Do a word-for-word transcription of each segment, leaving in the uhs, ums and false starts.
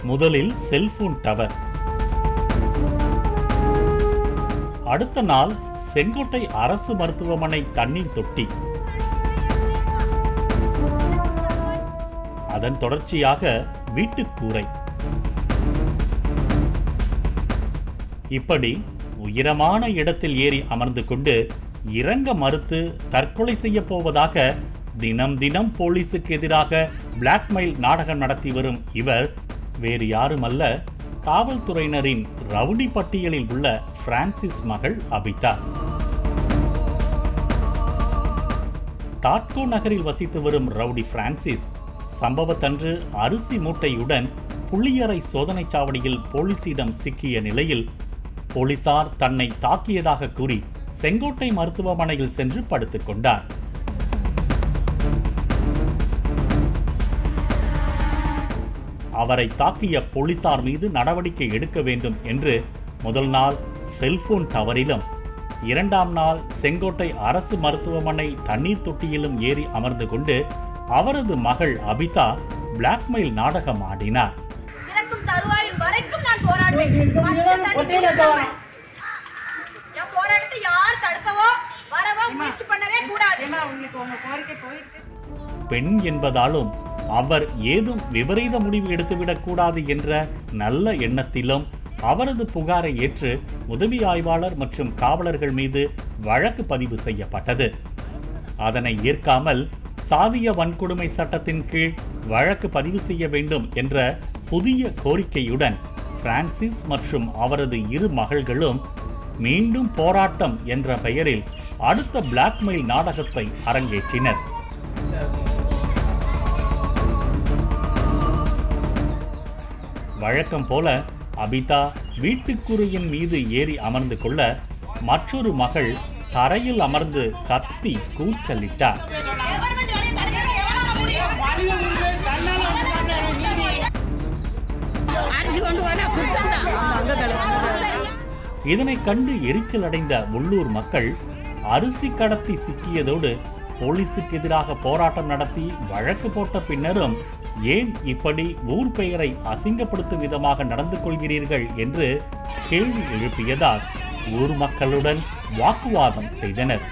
முதலில் cellphone tower, அடுத்த நாள் செங்கோட்டை அரசு மருத்துவமனை தண்ணீர் தொட்டி, அதன் தொடர்ச்சியாக வீட்டுக்கூரை. இப்படி உயரமான இடத்தில் ஏறி அமர்ந்து கொண்டு இறங்க மறுத்து தற்கொலை செய்ய போவதாக தினம் தினம் போலீசுக்கு எதிராக பிளாக்மெயில் நாடகம் நடத்தி வரும் இவர் வேறு யாருமல்ல, காவல்துறையினரின் ரவுடி பட்டியலில் உள்ள பிரான்சிஸ் மகள் அபிதா. தாட்கோ நகரில் வசித்து வரும் ரவுடி பிரான்சிஸ் சம்பவத்தன்று அரிசி மூட்டையுடன் புள்ளியறை சோதனை சாவடியில் போலீசிடம் சிக்கிய நிலையில் போலீசார் தன்னை தாக்கியதாக கூறி செங்கோட்டை மருத்துவமனையில் சென்று படுத்துக் கொண்டார். அவரை தாக்கிய போலீசார் மீது நடவடிக்கை எடுக்க வேண்டும் என்று முதல் நாள் செல்போன் டவரிலும், இரண்டாம் நாள் செங்கோட்டை அரசு மருத்துவமனை தண்ணீர் தொட்டியிலும் ஏறி அமர்ந்து கொண்டு அவரது மகள் அபிதா பிளாக்மெயில் நாடகம் ஆடினார். பெண் என்பதாலும் அவர் ஏதும் விபரீத முடிவு எடுத்துவிடக் கூடாது என்ற நல்ல எண்ணத்திலும் அவரது புகாரை ஏற்று உதவி ஆய்வாளர் மற்றும் காவலர்கள் மீது வழக்கு பதிவு செய்யப்பட்டது. அதனை ஏற்காமல் சாதிய வன்கொடுமை சட்டத்தின் கீழ் வழக்கு பதிவு செய்ய வேண்டும் என்ற புதிய கோரிக்கையுடன் பிரான்சிஸ் மற்றும் அவரது இரு மகள்களும் மீண்டும் போராட்டம் என்ற பெயரில் அடுத்த பிளாக்மெயில் நாடகத்தை அரங்கேற்றினர். வழக்கம் போல அபிதா வீட்டுக்குறையின் மீது ஏறி அமர்ந்து கொள்ள மற்றொரு மகள் தரையில் அமர்ந்து கத்தி கூச்சலிட்டார். இதனை கண்டு எரிச்சல் அடைந்த உள்ளூர் மக்கள் அரிசி கடத்தி சிக்கியதோடு போலீசுக்கு எதிராக போராட்டம் நடத்தி வழக்கு போட்ட பின்னரும் ஏன் இப்படி ஊர் பெயரை அசிங்கப்படுத்தும் விதமாக நடந்து கொள்கிறீர்கள் என்று கேள்வி எழுப்பியதால் ஊர் மக்களுடன் வாக்குவாதம் செய்தனர்.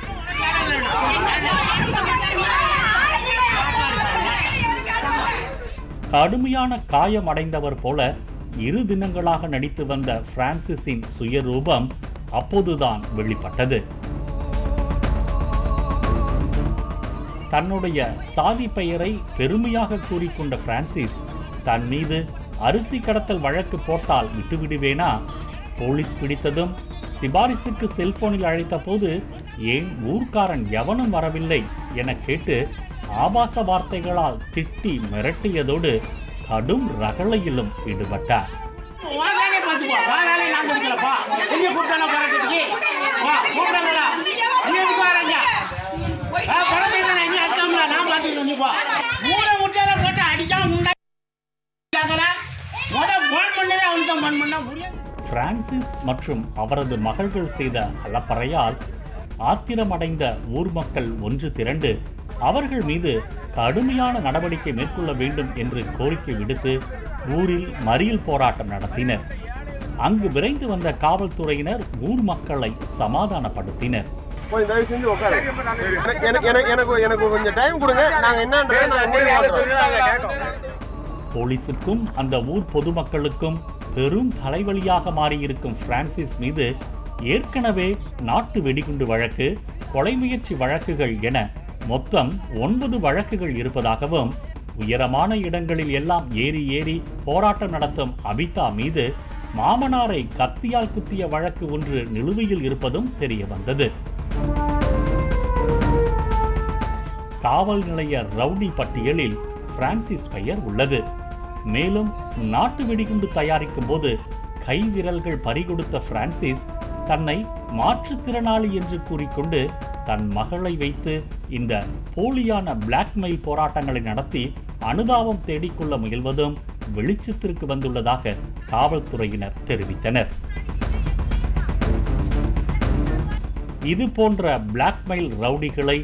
கடுமையான காயமடைந்தவர் போல இரு தினங்களாக நடித்து வந்த பிரான்சிஸின் சுயரூபம் அப்போதுதான் வெளிப்பட்டது. தன்னுடைய சாதி பெயரை பெருமையாக கூறிக்கொண்ட பிரான்சிஸ் தன் மீது அரிசி கடத்தல் வழக்கு போட்டால் விட்டுவிடுவேனா, போலீஸ் பிடித்ததும் சிபாரிசுக்கு செல்போனில் அழைத்த போது ஏன் ஊர்க்காரன் எவனும் வரவில்லை என கேட்டு ஆபாச வார்த்தைகளால் திட்டி மிரட்டியதோடு கடும் ரகளையிலும் ஈடுபட்டார். பிரான்சிஸ் மற்றும் அவரது மகள்கள் செய்த அலப்பறையால் ஆத்திரமடைந்த ஊர் மக்கள் ஒன்று திரண்டு அவர்கள் மீது கடுமையான நடவடிக்கை மேற்கொள்ள வேண்டும் என்று கோரிக்கை விடுத்து ஊரில் மறியல் போராட்டம் நடத்தினர். அங்கு விரைந்து வந்த காவல்துறையினர் ஊர் மக்களை சமாதானப்படுத்தினர். போலீசுக்கும் அந்த ஊர் பொதுமக்களுக்கும் பெரும் தலைவலியாக மாறியிருக்கும் பிரான்சிஸ் மீது ஏற்கனவே நாட்டு வெடிகுண்டு வழக்கு, கொலை முயற்சி வழக்குகள் என மொத்தம் ஒன்பது வழக்குகள் இருப்பதாகவும் உயரமான இடங்களில் எல்லாம் ஏறி ஏறி போராட்டம் நடத்தும் அபிதா மீது மாமனாரை கத்தியால் குத்திய வழக்கு ஒன்று நிலுவையில் இருப்பதும் தெரிய வந்தது. காவல் நிலைய ரவுடி பட்டியலில் பிரான்சிஸ் பெயர் உள்ளது. மேலும் நாட்டு வெடிகுண்டு தயாரிக்கும் போது கை விரல்கள் பறிகொடுத்த பிரான்சிஸ் தன்னை மாற்றுத்திறனாளி என்று கூறிக்கொண்டு தன் மகளை வைத்து இந்த போலியான பிளாக்மெயில் போராட்டங்களை நடத்தி அனுதாபம் தேடிக்கொள்ள முயல்வதும் வெளிச்சத்திற்கு வந்துள்ளதாக காவல்துறையினர் தெரிவித்தனர். இது போன்ற பிளாக்மெயில் ரவுடிகளை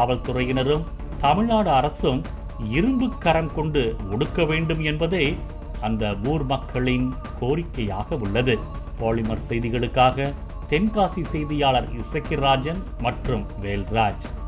காவல்துறையினரும் தமிழ்நாடு அரசும் இரும்பு கரம் கொண்டு ஒடுக்க வேண்டும் என்பதே அந்த ஊர் மக்களின் கோரிக்கையாக உள்ளது. பாலிமர் செய்திகளுக்காக தென்காசி செய்தியாளர் இசக்கிராஜன் மற்றும் வேல்ராஜ்.